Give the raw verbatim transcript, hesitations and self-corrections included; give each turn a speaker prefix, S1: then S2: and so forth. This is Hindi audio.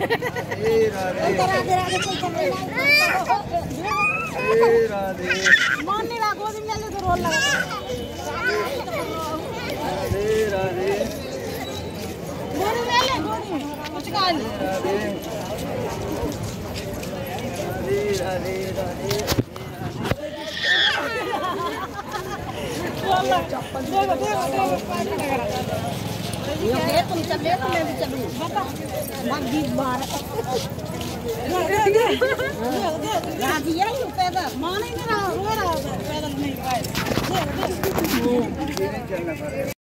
S1: राधे राधे राधे मान नहीं लागो दिन ले तो रोल लगा
S2: राधे राधे
S1: गोरी ले ले गोरी कुछ खा ले
S2: राधे राधे राधे
S1: देखो देखो ये तुम चले तो मैं भी चलूं मत बीच बार राजी है ये पैदल मान ही नहीं रहा रो रहा पैदल नहीं पाए